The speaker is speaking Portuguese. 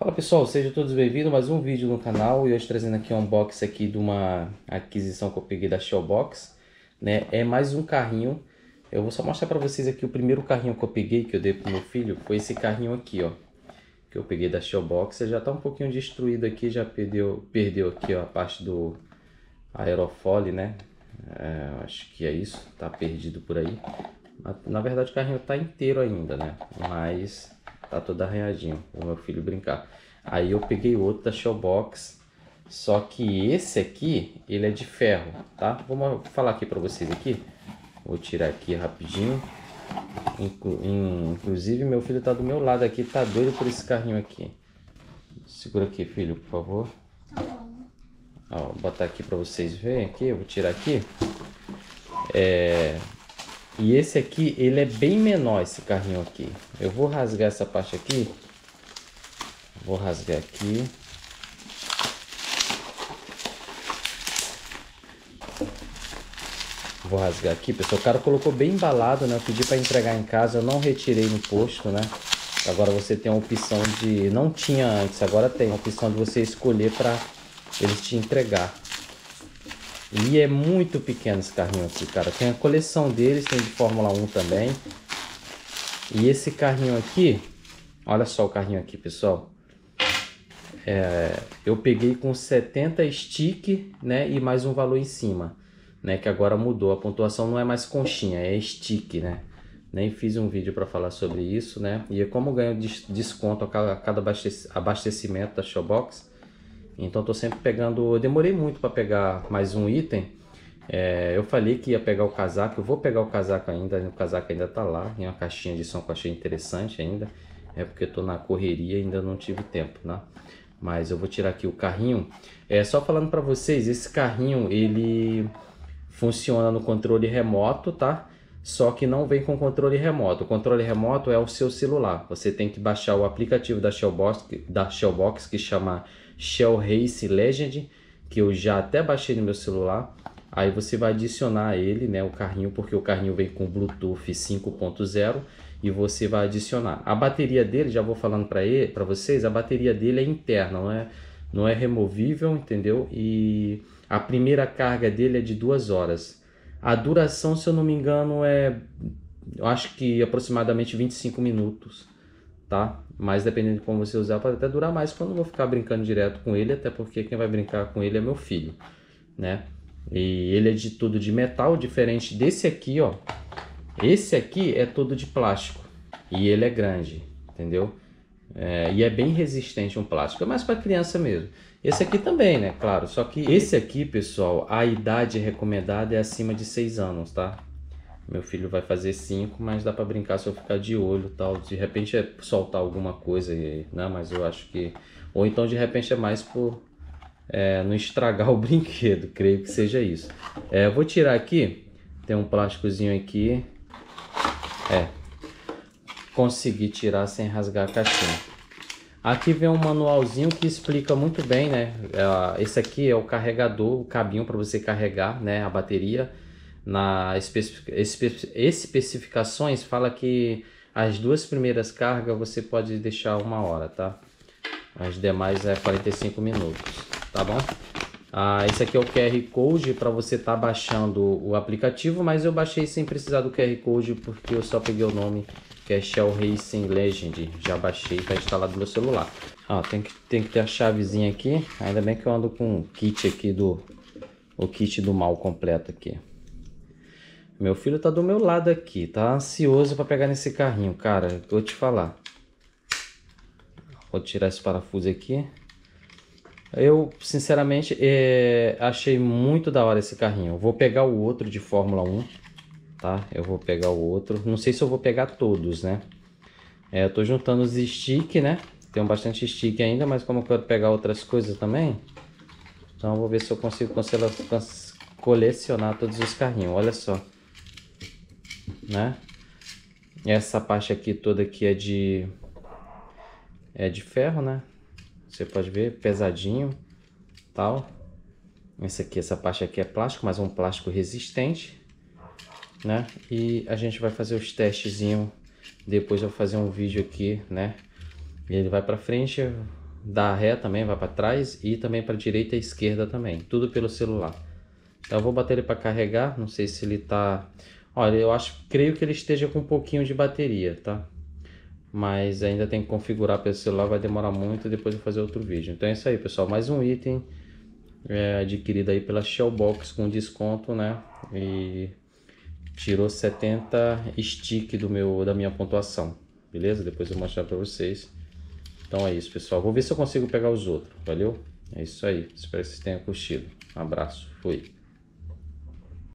Fala pessoal, sejam todos bem-vindos a mais um vídeo no canal e hoje trazendo aqui um unboxing aqui de uma aquisição que eu peguei da Shellbox, né? É mais um carrinho. Eu vou só mostrar para vocês aqui o primeiro carrinho que eu peguei, que eu dei pro meu filho, foi esse carrinho aqui, ó, que eu peguei da Shellbox. Ele já tá um pouquinho destruído aqui, já perdeu aqui, ó, a parte do aerofólio, né? Acho que é isso, tá perdido por aí. Na verdade o carrinho tá inteiro ainda, né? Mas tá todo arranhadinho, o meu filho brincar. Aí eu peguei outro da Shellbox, só que esse aqui, ele é de ferro, tá? Vou falar aqui pra vocês aqui. Vou tirar aqui rapidinho. Inclusive meu filho tá do meu lado aqui, tá doido por esse carrinho aqui. Segura aqui, filho, por favor. Tá bom. Ó, vou botar aqui pra vocês verem aqui, eu vou tirar aqui. E esse aqui, ele é bem menor, esse carrinho aqui. Eu vou rasgar essa parte aqui. Vou rasgar aqui. Vou rasgar aqui, pessoal. O cara colocou bem embalado, né? Eu pedi para entregar em casa, eu não retirei no posto, né? Agora você tem a opção de... Não tinha antes, agora tem a opção de você escolher para eles te entregar. E é muito pequeno esse carrinho aqui, cara. Tem a coleção deles, tem de Fórmula 1 também. E esse carrinho aqui, olha só o carrinho aqui, pessoal. Eu peguei com 70 stick, né? E mais um valor em cima, né? Que agora mudou. A pontuação não é mais conchinha, é stick, né? Nem fiz um vídeo para falar sobre isso, né? E como eu ganho desconto a cada abastecimento da Shellbox, então estou sempre pegando. Eu demorei muito para pegar mais um item. Eu falei que ia pegar o casaco. Eu vou pegar o casaco ainda. O casaco ainda tá lá em uma caixinha de som que eu achei interessante ainda. É porque eu tô na correria e ainda não tive tempo, né? Mas eu vou tirar aqui o carrinho. Só falando para vocês, esse carrinho ele funciona no controle remoto, tá? Só que não vem com controle remoto. O controle remoto é o seu celular. Você tem que baixar o aplicativo da Shellbox que chama Shell Race Legend, que eu já até baixei no meu celular. Aí você vai adicionar ele, né, o carrinho, porque o carrinho vem com Bluetooth 5.0 e você vai adicionar. A bateria dele, já vou falando para vocês, a bateria dele é interna, não é removível, entendeu? E a primeira carga dele é de 2 horas. A duração, se eu não me engano, eu acho que aproximadamente 25 minutos, tá? Mas dependendo de como você usar, pode até durar mais quando eu vou ficar brincando direto com ele, até porque quem vai brincar com ele é meu filho, né? E ele é de tudo de metal, diferente desse aqui, ó. Esse aqui é todo de plástico e ele é grande, entendeu? E é bem resistente um plástico, é mais para criança mesmo. Esse aqui também, né? Claro, só que esse aqui, pessoal, a idade recomendada é acima de 6 anos, tá? Meu filho vai fazer 5, mas dá para brincar se eu ficar de olho, tal. De repente é soltar alguma coisa, né? Mas eu acho que... Ou então de repente é mais por não estragar o brinquedo, creio que seja isso. Eu vou tirar aqui, tem um plásticozinho aqui. Consegui tirar sem rasgar a caixinha. Aqui vem um manualzinho que explica muito bem, né? Esse aqui é o carregador, o cabinho para você carregar, né, a bateria. Especificações fala que as 2 primeiras cargas você pode deixar 1 hora, tá? As demais é 45 minutos, tá bom? Esse aqui é o QR Code para você estar baixando o aplicativo, mas eu baixei sem precisar do QR Code porque eu só peguei o nome, que é Shell Racing Legend. Já baixei, está instalado no meu celular. Tem que ter a chavezinha aqui. Ainda bem que eu ando com o kit aqui o kit do mal completo aqui. Meu filho tá do meu lado aqui, tá ansioso para pegar nesse carrinho, cara. Vou te falar. Vou tirar esse parafuso aqui. Eu, sinceramente, achei muito da hora esse carrinho. Eu vou pegar o outro de Fórmula 1, tá? Eu vou pegar o outro. Não sei se eu vou pegar todos, né? Eu tô juntando os stick, né? Tenho bastante stick ainda, mas como eu quero pegar outras coisas também, então eu vou ver se eu consigo colecionar todos os carrinhos. Olha só, né? Essa parte aqui toda aqui é de ferro, né? Você pode ver, pesadinho, tal. Essa parte aqui é plástico, mas é um plástico resistente, né? E a gente vai fazer os testezinhos. Depois eu vou fazer um vídeo aqui, né? Ele vai para frente, dá ré também, vai para trás e também para direita e esquerda também, tudo pelo celular. Então eu vou botar ele para carregar, não sei se ele tá... Olha, creio que ele esteja com um pouquinho de bateria, tá? Mas ainda tem que configurar pelo celular, vai demorar muito, depois eu vou fazer outro vídeo. Então é isso aí, pessoal, mais um item adquirido aí pela Shellbox com desconto, né? E tirou 70 stick da minha pontuação, beleza? Depois eu vou mostrar para vocês. Então é isso, pessoal. Vou ver se eu consigo pegar os outros, valeu? É isso aí, espero que vocês tenham curtido. Um abraço, fui.